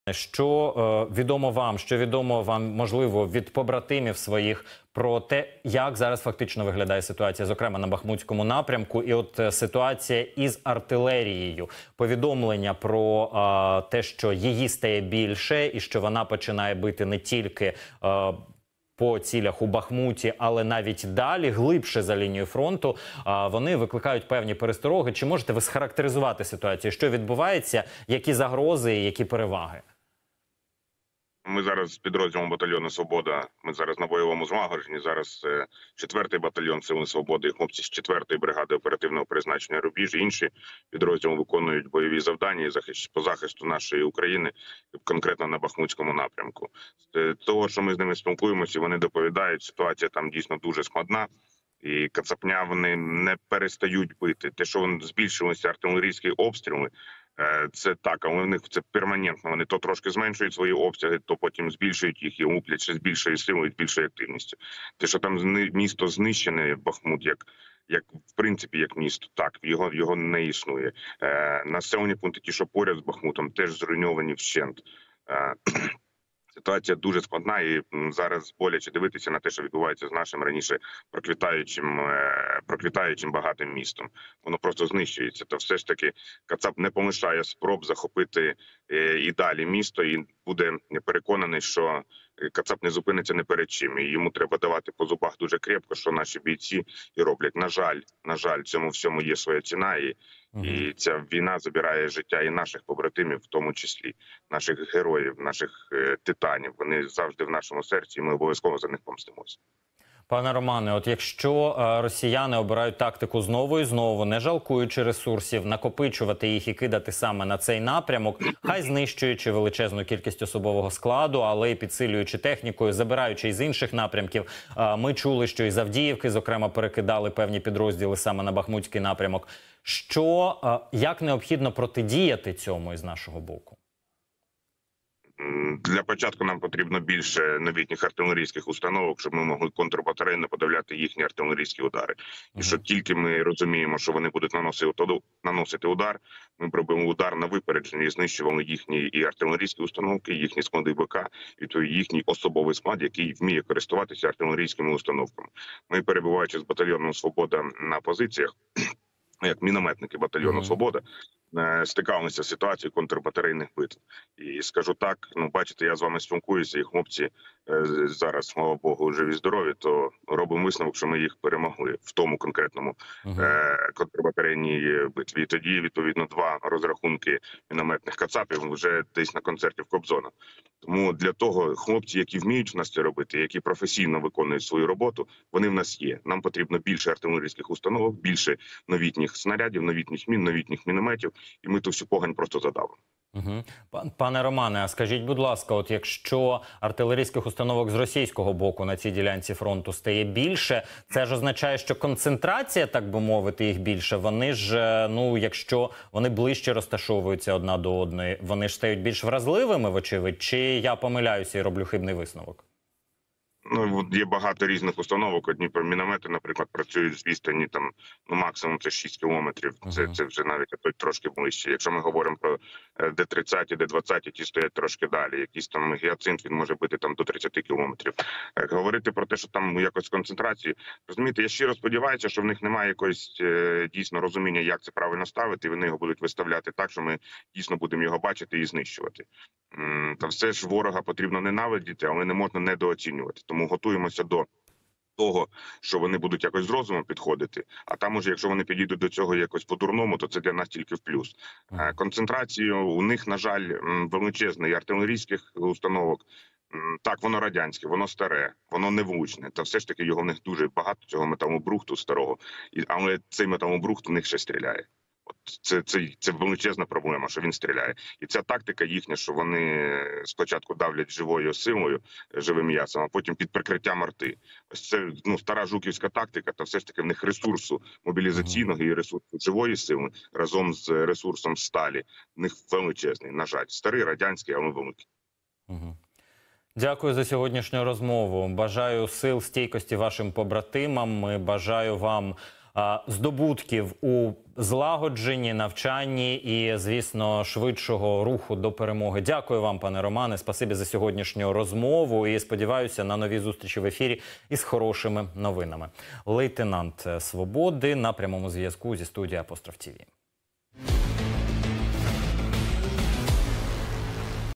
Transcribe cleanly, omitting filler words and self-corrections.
Що відомо вам, що відомо вам, можливо, від побратимів своїх про те, як зараз фактично виглядає ситуація, зокрема на Бахмутському напрямку, і от ситуація із артилерією, повідомлення про те, що її стає більше і що вона починає бити не тільки по цілях у Бахмуті, але навіть далі, глибше за лінією фронту, вони викликають певні перестороги. Чи можете ви схарактеризувати ситуацію? Що відбувається, які загрози і які переваги? Ми зараз з підрозділом батальйону «Свобода», ми зараз на бойовому злагодженні, зараз 4-й батальйон Сили Свободи, і хлопці з 4-ї бригади оперативного призначення «Рубіж», інші підрозділи виконують бойові завдання по захисту нашої України, конкретно на Бахмутському напрямку. З того, що ми з ними спілкуємося, вони доповідають, ситуація там дійсно дуже складна. І кацапня вони не перестають бити. Те, що збільшилися артилерійські обстріли, це так, але у них це перманентно. Вони то трошки зменшують свої обсяги, то потім збільшують їх і луплять ще з більшою силою, з більшою активністю. Те, що там місто знищене, Бахмут, як в принципі, як місто, так, його не існує. Населені пункти, ті, що поряд з Бахмутом, теж зруйновані вщент. Ситуація дуже складна, і зараз боляче дивитися на те, що відбувається з нашим раніше проквітаючим багатим містом. Воно просто знищується. То все ж таки Кацап не полишає спроб захопити і далі місто, і буде переконаний, що Кацап не зупиниться ні перед чим. І йому треба давати по зубах дуже крепко, що наші бійці і роблять. На жаль, цьому всьому є своя ціна, і ця війна забирає життя і наших побратимів, в тому числі наших героїв, наших титанів. Вони завжди в нашому серці, і ми обов'язково за них помстимося. Пане Романе, от якщо росіяни обирають тактику знову і знову, не жалкуючи ресурсів, накопичувати їх і кидати саме на цей напрямок, хай знищуючи величезну кількість особового складу, але й підсилюючи технікою, забираючи із інших напрямків. Ми чули, що із Авдіївки, зокрема, перекидали певні підрозділи саме на Бахмутський напрямок. Як необхідно протидіяти цьому із нашого боку? Для початку нам потрібно більше новітніх артилерійських установок, щоб ми могли контрбатарейно подавляти їхні артилерійські удари. І що тільки ми розуміємо, що вони будуть наносити удар, ми пробуємо удар на випередження і знищували їхні і артилерійські установки, їхні склади БК, і їхній особовий склад, який вміє користуватися артилерійськими установками. Ми, перебуваючи з батальйоном «Свобода» на позиціях, як мінометники батальйону «Свобода», стикалися з ситуацією контрбатарейних битв. І скажу так, бачите, я з вами спілкуюся, і хлопці зараз, слава Богу, живі здорові, то робимо висновок, що ми їх перемогли в тому конкретному контрбатарейній битві. І тоді, відповідно, 2 розрахунки мінометних кацапів вже десь на концерті в Кобзона. Тому для того хлопці, які вміють в нас це робити, які професійно виконують свою роботу, вони в нас є. Нам потрібно більше артилерійських установок, більше новітніх снарядів, новітніх мін, новітніх мінометів, і ми ту всю погань просто задавимо. Пане Романе, а скажіть, будь ласка, от якщо артилерійських установок з російського боку на цій ділянці фронту стає більше, це ж означає, що концентрація, так би мовити, їх більше, вони ж, якщо вони ближче розташовуються одна до одної, вони ж стають більш вразливими, вочевидь, чи я помиляюся і роблю хибний висновок? Є багато різних установок. Одні міномети, наприклад, працюють з відстані максимум це 6 кілометрів. Це вже навіть трошки ближче. Якщо ми говоримо про Д-30, Д-20, ті стоять трошки далі. Якийсь там гіацинт, він може бути до 30 кілометрів. Говорити про те, що там якось концентрації, розумієте, я щиро сподіваюся, що в них немає якогось дійсно розуміння, як це правильно ставити, і вони його будуть виставляти так, що ми дійсно будемо його бачити і знищувати. Та все ж ворога потрібно ненавидіти, але не можна недооцінювати. Тому готуємося до того, що вони будуть якось з розумом підходити, а там уже, якщо вони підійдуть до цього якось по-дурному, то це для нас тільки в плюс. Концентрацію у них, на жаль, величезна, і артилерійських установок. Так, воно радянське, воно старе, воно невлучне, та все ж таки його в них дуже багато, цього металобрухту старого, але цей металобрухт в них ще стріляє. Це величезна проблема, що він стріляє. І ця тактика їхня, що вони спочатку давлять живою силою, живим м'ясом, а потім під прикриттям арти. Ось це стара жуківська тактика, та все ж таки в них ресурсу мобілізаційного і ресурсу живої сили разом з ресурсом сталі. В них величезний, на жаль. Старий, радянський, але великий. Дякую за сьогоднішню розмову. Бажаю сил, стійкості вашим побратимам. Бажаю вам здобутків у злагодженні, навчанні і, звісно, швидшого руху до перемоги. Дякую вам, пане Романе. Спасибі за сьогоднішню розмову. І сподіваюся на нові зустрічі в ефірі із хорошими новинами. Лейтенант Свободи на прямому зв'язку зі студії Апостроф ТІВІ.